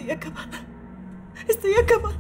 Estoy acabada. Estoy acabada.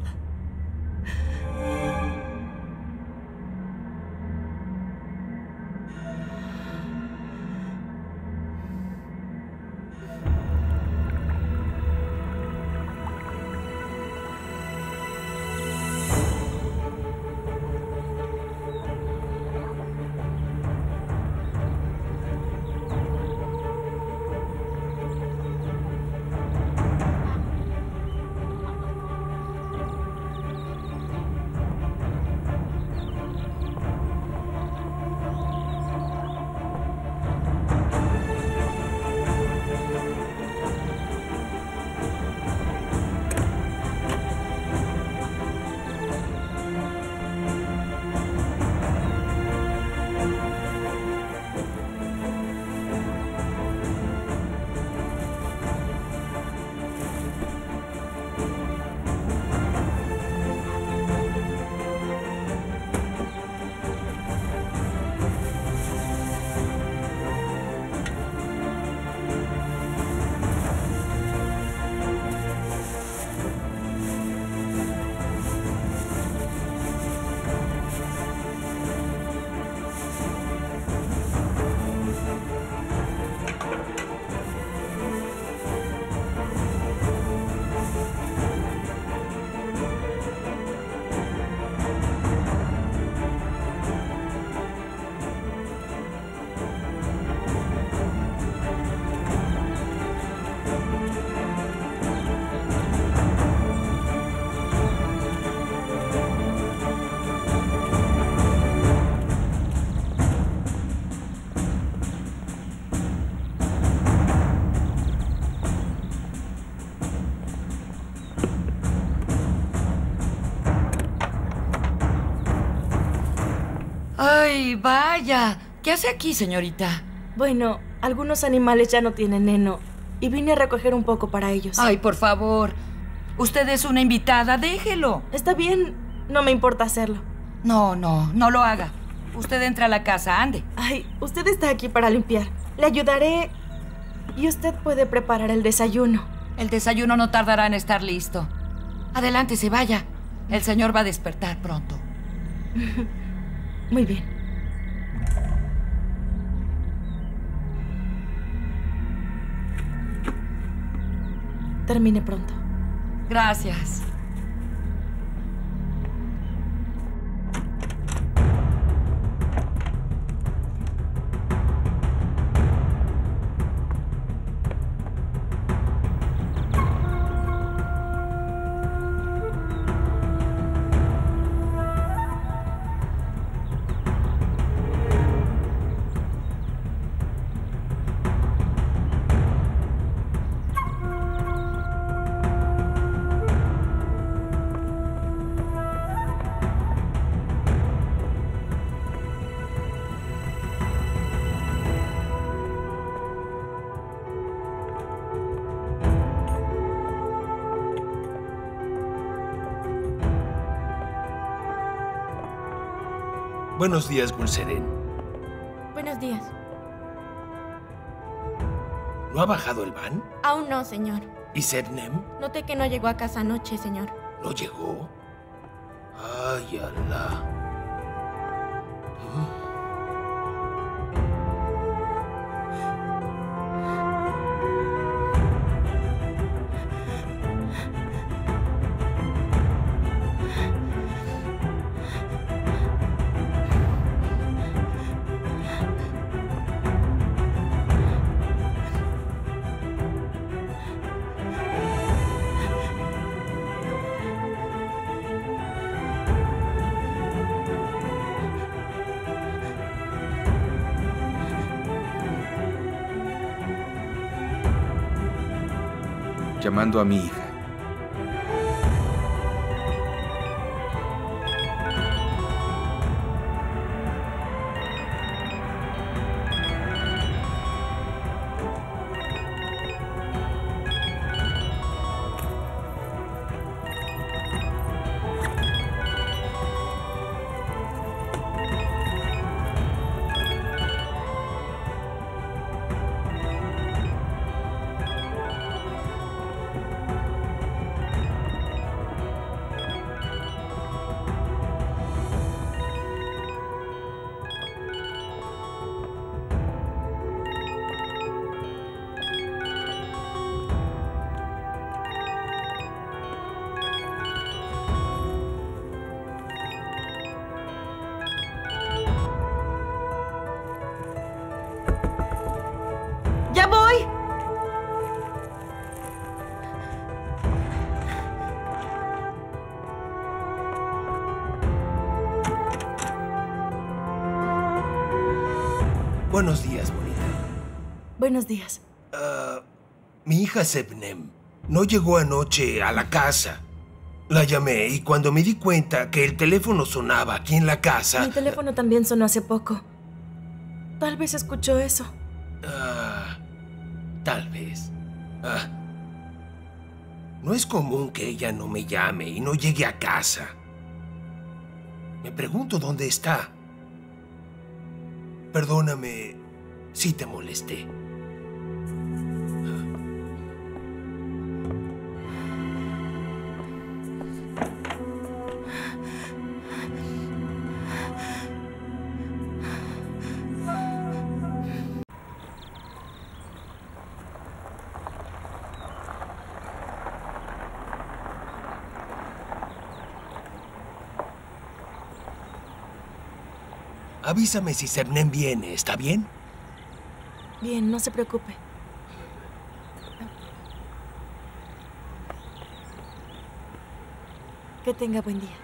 ¡Ay, vaya! ¿Qué hace aquí, señorita? Bueno, algunos animales ya no tienen heno y vine a recoger un poco para ellos. Ay, por favor. Usted es una invitada, déjelo. Está bien, no me importa hacerlo. No lo haga. Usted entra a la casa, ande. Ay, usted está aquí para limpiar. Le ayudaré y usted puede preparar el desayuno. El desayuno no tardará en estar listo. Adelante, se vaya. El señor va a despertar pronto. Muy bien. Termine pronto. Gracias. Buenos días, Gulseren. Buenos días. ¿No ha bajado el van? Aún no, señor. ¿Y Sednem? Noté que no llegó a casa anoche, señor. ¿No llegó? Ay, Alá. Llamando a mi hija. Buenos días, bonita. Buenos días. Mi hija Sebnem no llegó anoche a la casa. La llamé y cuando me di cuenta que el teléfono sonaba aquí en la casa... Mi teléfono también sonó hace poco. Tal vez escuchó eso. Tal vez. No es común que ella no me llame y no llegue a casa. Me pregunto dónde está. Perdóname si te molesté. Avísame si Sebnem viene, ¿está bien? Bien, no se preocupe. Que tenga buen día.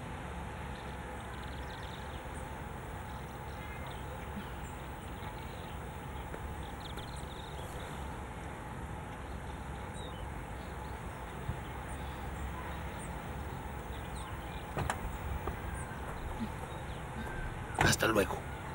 Hasta luego.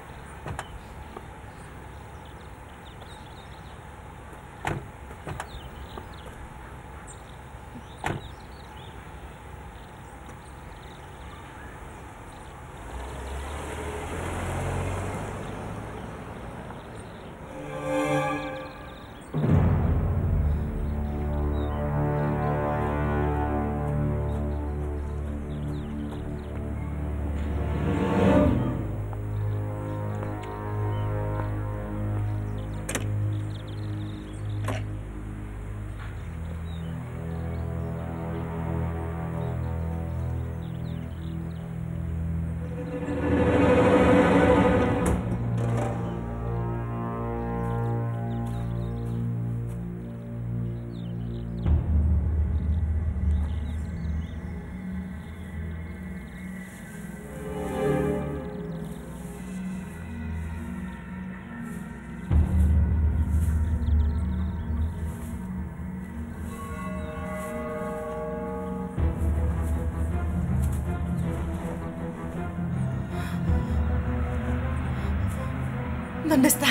¿Dónde está?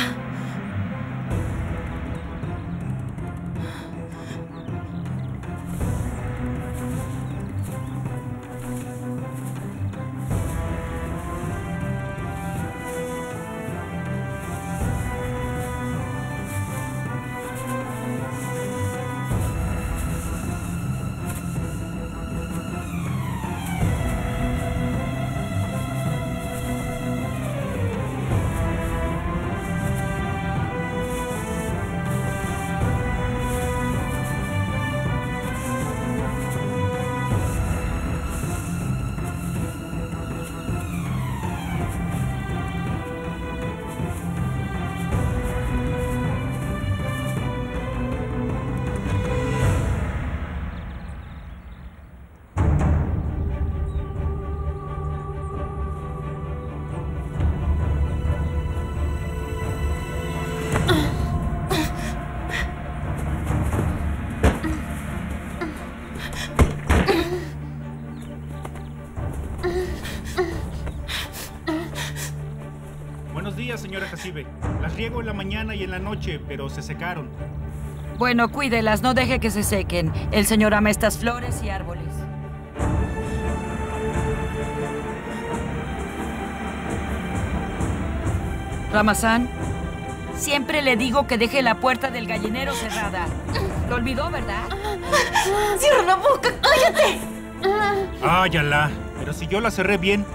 Buenos días, señora Hasibe. Las riego en la mañana y en la noche, pero se secaron. Bueno, cuídelas, no deje que se sequen. El señor ama estas flores y árboles. Ramazán, siempre le digo que deje la puerta del gallinero cerrada. Lo olvidó, ¿verdad? ¡Cierra la boca! ¡Cállate! ¡Ay, Alá! Pero si yo la cerré bien.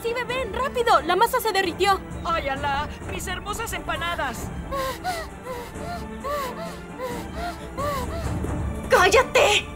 Jacibe, ven, rápido. La masa se derritió. ¡Ay, Alá! ¡Mis hermosas empanadas! ¡Cállate!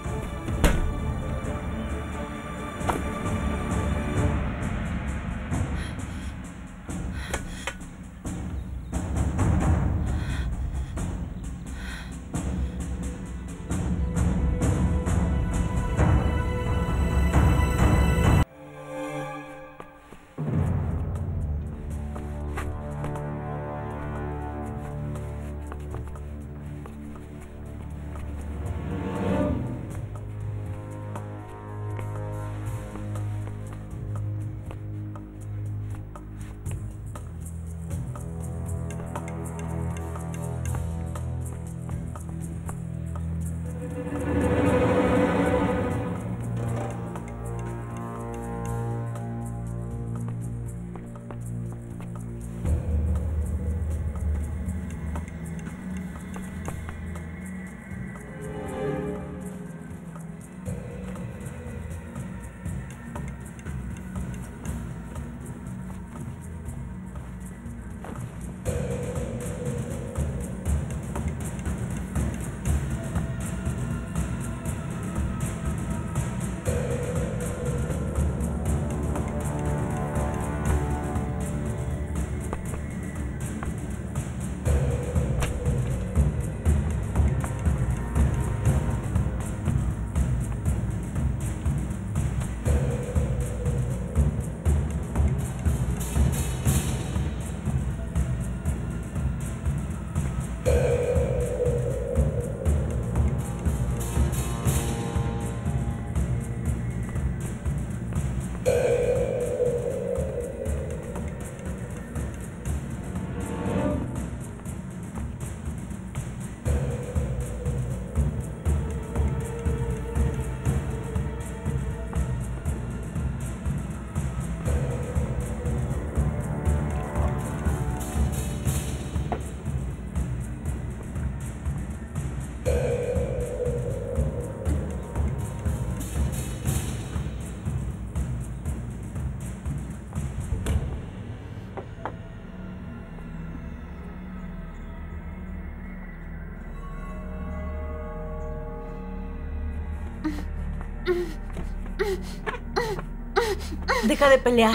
Deja de pelear.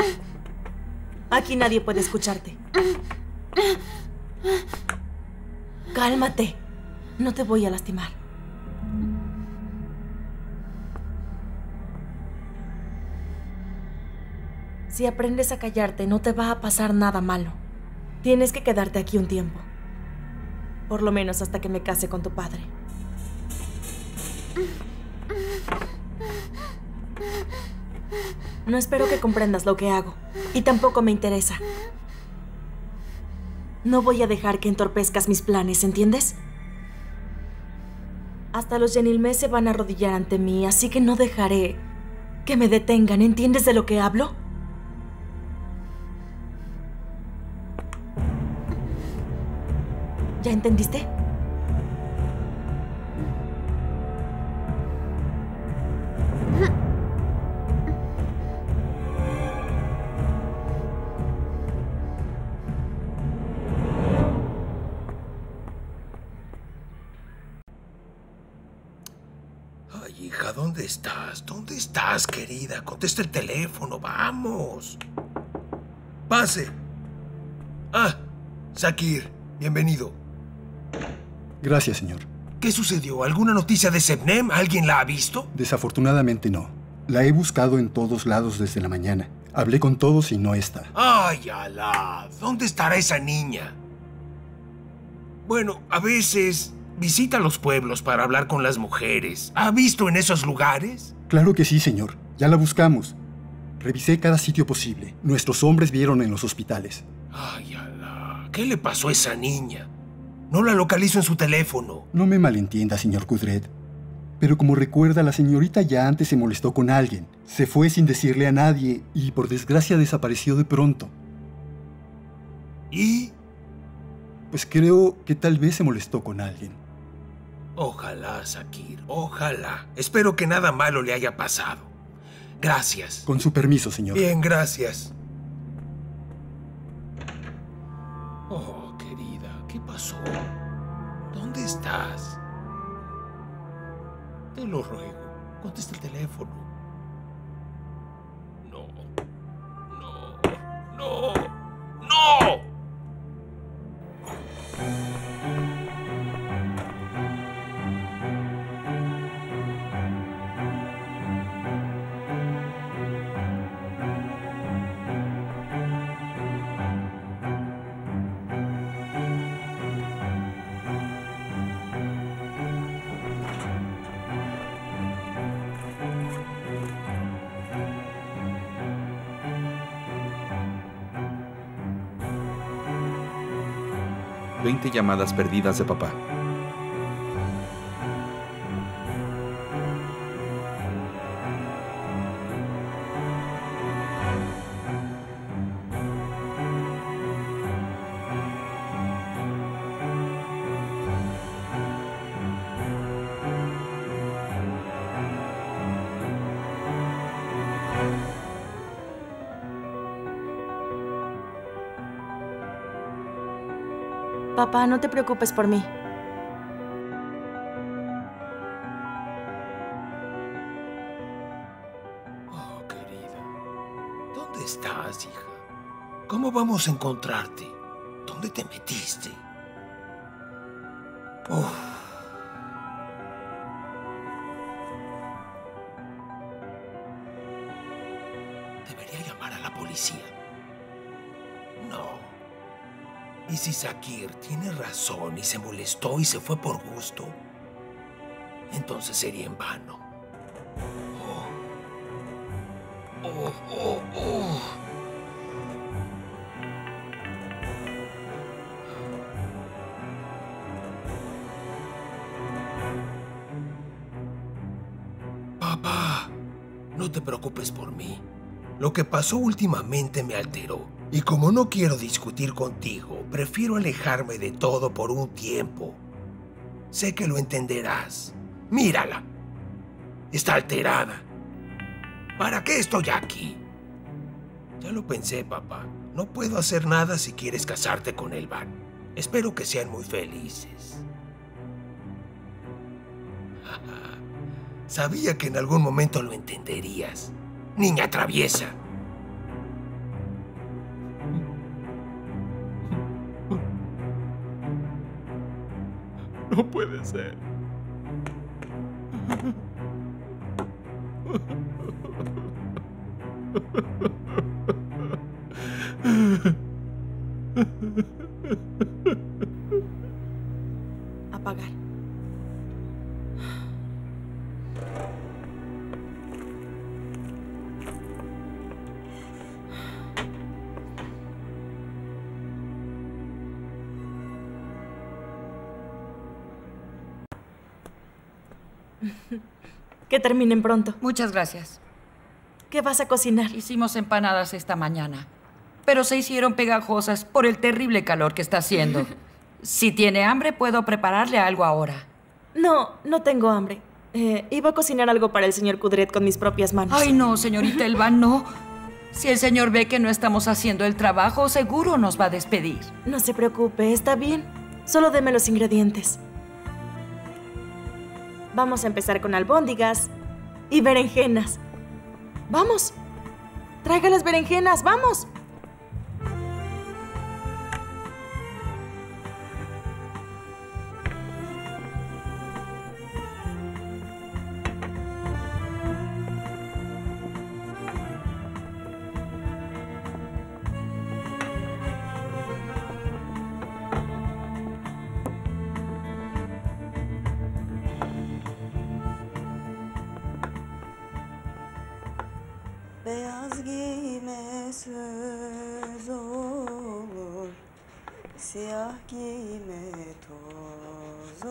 Aquí nadie puede escucharte. Cálmate. No te voy a lastimar. Si aprendes a callarte, no te va a pasar nada malo. Tienes que quedarte aquí un tiempo. Por lo menos hasta que me case con tu padre. No espero que comprendas lo que hago. Y tampoco me interesa. No voy a dejar que entorpezcas mis planes, ¿entiendes? Hasta los Yenilmé se van a arrodillar ante mí, así que no dejaré que me detengan. ¿Entiendes de lo que hablo? ¿Ya entendiste? Ay, hija, ¿dónde estás? ¿Dónde estás, querida? Contesta el teléfono, vamos. Pase. Ah, Zakir, bienvenido. Gracias, señor. ¿Qué sucedió? ¿Alguna noticia de Sebnem? ¿Alguien la ha visto? Desafortunadamente no. La he buscado en todos lados desde la mañana. Hablé con todos y no está. ¡Ay, Alá! ¿Dónde estará esa niña? Bueno, a veces visita los pueblos para hablar con las mujeres. ¿Ha visto en esos lugares? Claro que sí, señor. Ya la buscamos. Revisé cada sitio posible. Nuestros hombres vieron en los hospitales. ¡Ay, Alá! ¿Qué le pasó a esa niña? No la localizo en su teléfono. No me malentienda, señor Kudret. Pero como recuerda, la señorita ya antes se molestó con alguien. Se fue sin decirle a nadie y, por desgracia, desapareció de pronto. ¿Y? Pues creo que tal vez se molestó con alguien. Ojalá, Zakir, ojalá. Espero que nada malo le haya pasado. Gracias. Con su permiso, señor. Bien, gracias. pasó? ¿Dónde estás? Te lo ruego, contesta el teléfono. No, no, no, no. Veinte llamadas perdidas de papá. Papá, no te preocupes por mí. Oh, querida. ¿Dónde estás, hija? ¿Cómo vamos a encontrarte? ¿Dónde te metiste? Uf. Debería llamar a la policía. No. ¿Y si Zakir tiene razón y se molestó y se fue por gusto? Entonces sería en vano. Oh. Oh, oh, oh. Papá, no te preocupes por mí. Lo que pasó últimamente me alteró. Y como no quiero discutir contigo, prefiero alejarme de todo por un tiempo. Sé que lo entenderás. Mírala. Está alterada. ¿Para qué estoy aquí? Ya lo pensé, papá. No puedo hacer nada si quieres casarte con Elvan. Espero que sean muy felices. Sabía que en algún momento lo entenderías. Niña traviesa. No puede ser. Apagar. Que terminen pronto. Muchas gracias. ¿Qué vas a cocinar? Hicimos empanadas esta mañana, pero se hicieron pegajosas por el terrible calor que está haciendo. Si tiene hambre, puedo prepararle algo ahora. No, no tengo hambre. Iba a cocinar algo para el señor Kudret con mis propias manos. Ay, no, señorita Elvan, no. Si el señor ve que no estamos haciendo el trabajo, seguro nos va a despedir. No se preocupe, está bien. Solo deme los ingredientes. Vamos a empezar con albóndigas y berenjenas. ¡Vamos! ¡Traiga las berenjenas! ¡Vamos! Beyaz giyme söz olur, siyah giyme toz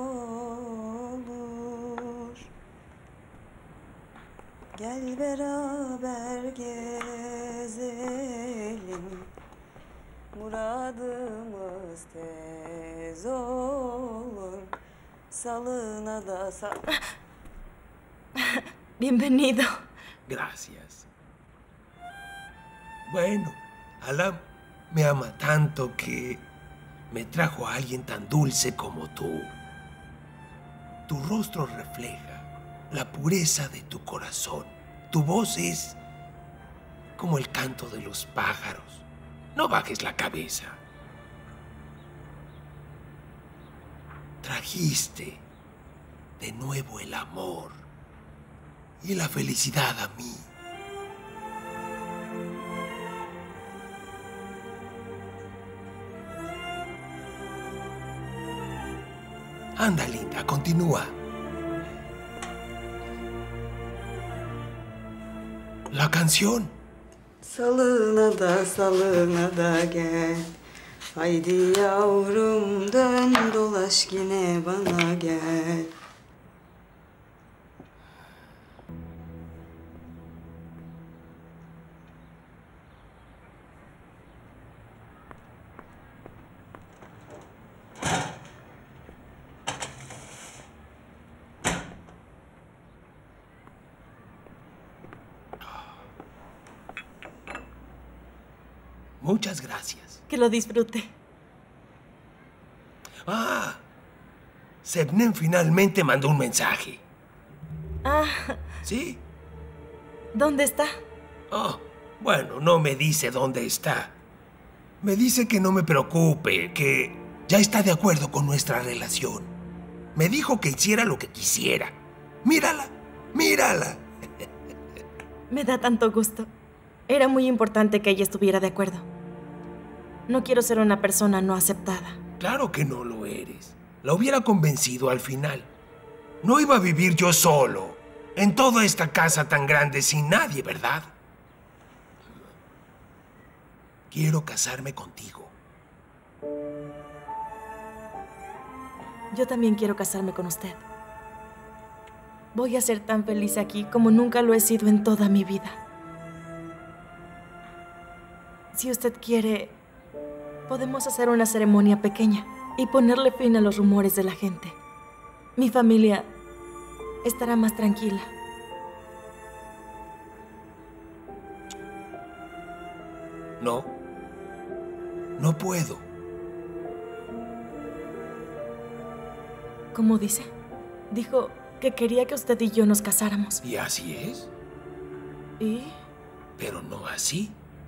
olur. Gel beraber gezelim, muradımız tez olur. Salına da Bienvenido. Gracias. Bueno, Alá me ama tanto que me trajo a alguien tan dulce como tú. Tu rostro refleja la pureza de tu corazón. Tu voz es como el canto de los pájaros. No bajes la cabeza. Trajiste de nuevo el amor y la felicidad a mí. Anda, linda, continúa. La canción. Salına da gel. Haydi yavrum dön dolaş yine bana gel. Muchas gracias. Que lo disfrute. Ah, Sebnem finalmente mandó un mensaje. Ah, ¿Sí? ¿dónde está? Oh, bueno, no me dice dónde está. Me dice que no me preocupe, que ya está de acuerdo con nuestra relación. Me dijo que hiciera lo que quisiera. Mírala, mírala. Me da tanto gusto. Era muy importante que ella estuviera de acuerdo. No quiero ser una persona no aceptada. Claro que no lo eres. La hubiera convencido al final. No iba a vivir yo solo, en toda esta casa tan grande sin nadie, ¿verdad? Quiero casarme contigo. Yo también quiero casarme con usted. Voy a ser tan feliz aquí como nunca lo he sido en toda mi vida. Si usted quiere, podemos hacer una ceremonia pequeña y ponerle fin a los rumores de la gente. Mi familia estará más tranquila. No, no puedo. ¿Cómo dice? Dijo que quería que usted y yo nos casáramos. Y así es, ¿Y? pero no así.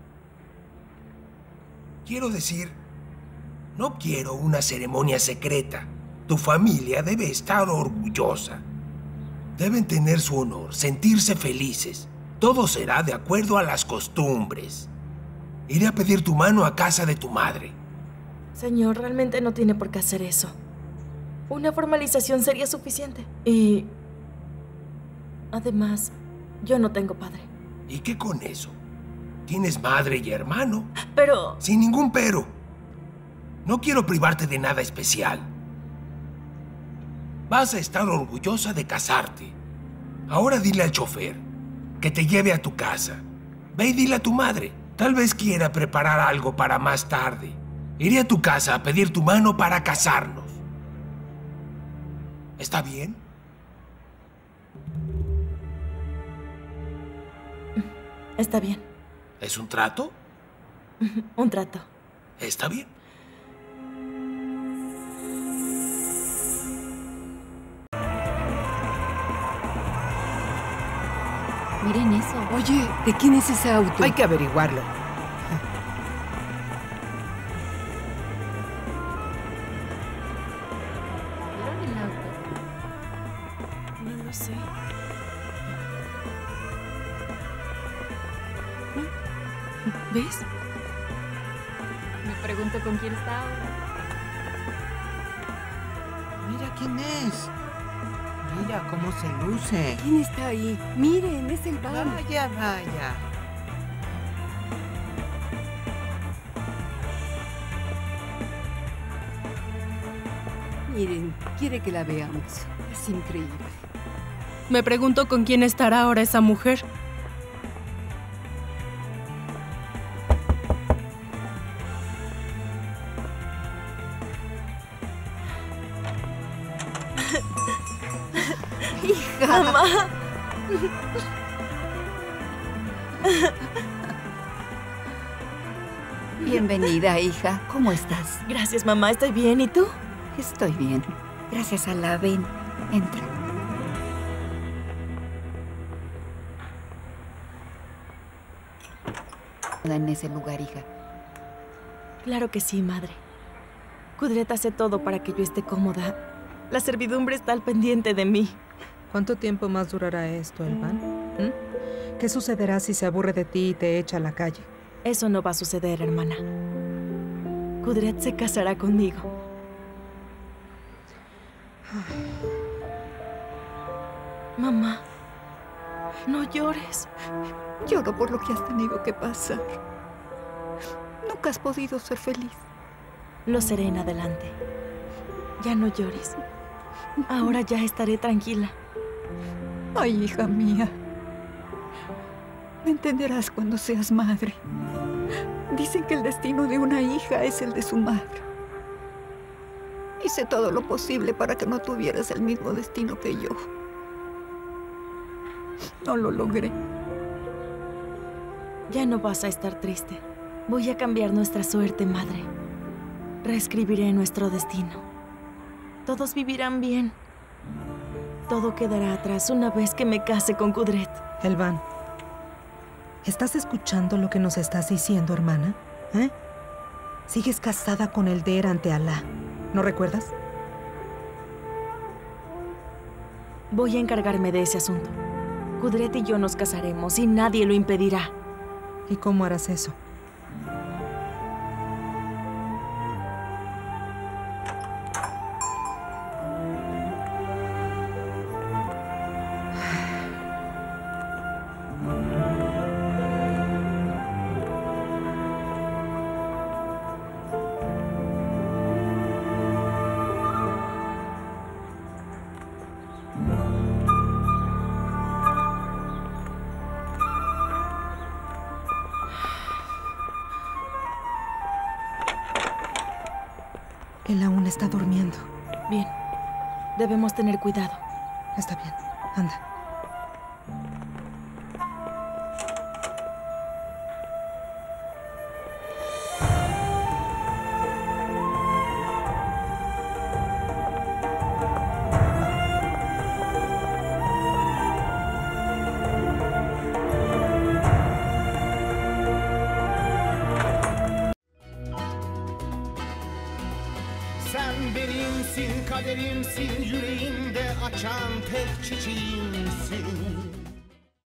Quiero decir, no quiero una ceremonia secreta. Tu familia debe estar orgullosa. Deben tener su honor, sentirse felices. Todo será de acuerdo a las costumbres. Iré a pedir tu mano a casa de tu madre. Señor, realmente no tiene por qué hacer eso. Una formalización sería suficiente. Y... además, yo no tengo padre. ¿Y qué con eso? Tienes madre y hermano. Pero... Sin ningún pero. No quiero privarte de nada especial. Vas a estar orgullosa de casarte. Ahora dile al chofer que te lleve a tu casa. Ve y dile a tu madre. Tal vez quiera preparar algo para más tarde. Iré a tu casa a pedir tu mano para casarnos. ¿Está bien? está bien. ¿Es un trato? Un trato. Está bien. Miren eso. Oye, ¿de quién es ese auto? Hay que averiguarlo. ¿Vieron el auto? No lo sé. ¿Ves? Me pregunto con quién está ahora. Mira quién es. Mira cómo se luce. ¿Quién está ahí? Miren, es el van. Vaya, vaya. Miren, quiere que la veamos. Es increíble. Me pregunto con quién estará ahora esa mujer. ¡Hija! ¡Mamá! Bienvenida, hija. ¿Cómo estás? Gracias, mamá. Estoy bien. ¿Y tú? Estoy bien. Gracias a la ven. Entra. En ese lugar, hija. Claro que sí, madre. Kudret hace todo para que yo esté cómoda. La servidumbre está al pendiente de mí. ¿Cuánto tiempo más durará esto, Elvan? ¿Qué sucederá si se aburre de ti y te echa a la calle? Eso no va a suceder, hermana. Kudret se casará conmigo. Mamá, no llores. Lloro por lo que has tenido que pasar. Nunca has podido ser feliz. Lo seré en adelante. Ya no llores. Ahora ya estaré tranquila. Ay, hija mía. Me entenderás cuando seas madre. Dicen que el destino de una hija es el de su madre. Hice todo lo posible para que no tuvieras el mismo destino que yo. No lo logré. Ya no vas a estar triste. Voy a cambiar nuestra suerte, madre. Reescribiré nuestro destino. Todos vivirán bien. Todo quedará atrás una vez que me case con Kudret. Elvan, ¿estás escuchando lo que nos estás diciendo, hermana? Sigues casada con el Der ante Alá. ¿No recuerdas? Voy a encargarme de ese asunto. Kudret y yo nos casaremos y nadie lo impedirá. ¿Y cómo harás eso? Él aún está durmiendo. Bien. Debemos tener cuidado. Está bien. Anda. Sen benimsin, kaderimsin, yüreğimde açan tek çiçeğimsin.